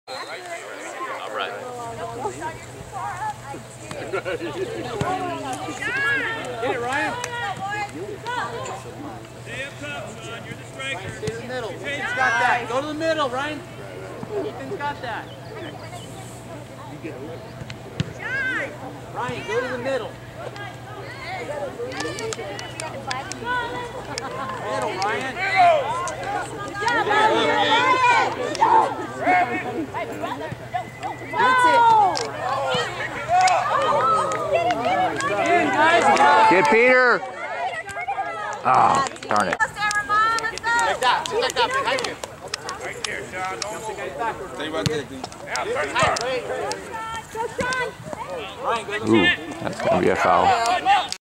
All right. Get it, Ryan. Stay up top, son. You're the striker. Stay in the middle. Ethan's got that. Go to the middle, Ryan. Ethan's got that. Ryan, go to the middle. Middle, Ryan. That's it. Get Peter. Oh, darn it. Like that. Just like that. Behind you. Right there, Sean. Don't move. Stay right there, dude. Yeah, turn it back. Ryan, go to the Ooh, that's going to be a foul.